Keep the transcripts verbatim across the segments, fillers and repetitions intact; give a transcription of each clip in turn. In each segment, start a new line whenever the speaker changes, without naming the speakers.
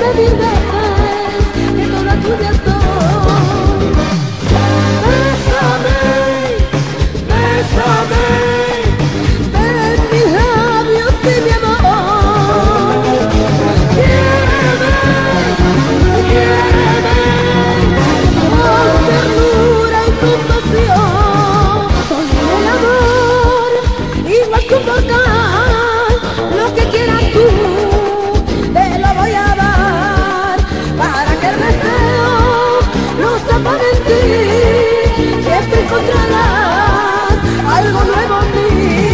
mil veces que toda tuya soy. Bésame, bésame, en mis labios y mi amor. Quiéreme, quiéreme, con ternura y compasión. Soy el amor y no es soportar lo que quieras tú. Te lo voy a dar para que el deseo no se apague en ti. Siempre encontrarás algo nuevo en mí.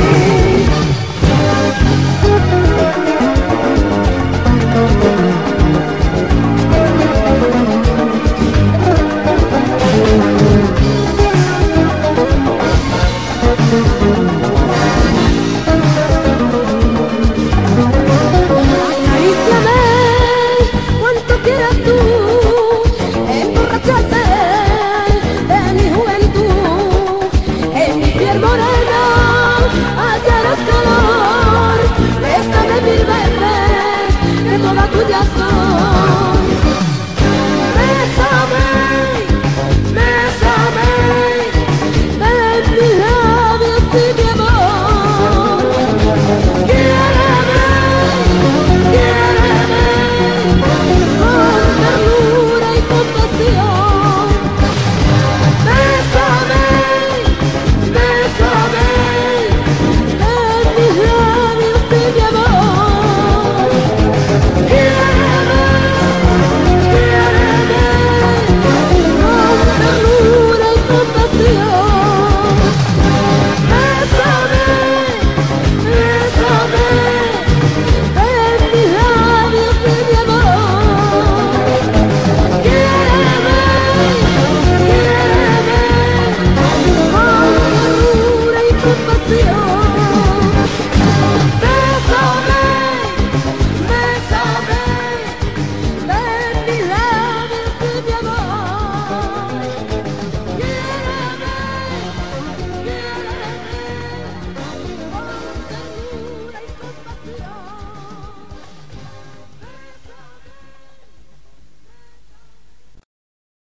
Acaríciame cuanto quieras tú, emborráchate de mi juventud. En mi piel morena hallarás calor. Bésame mil veces que toda tuya soy.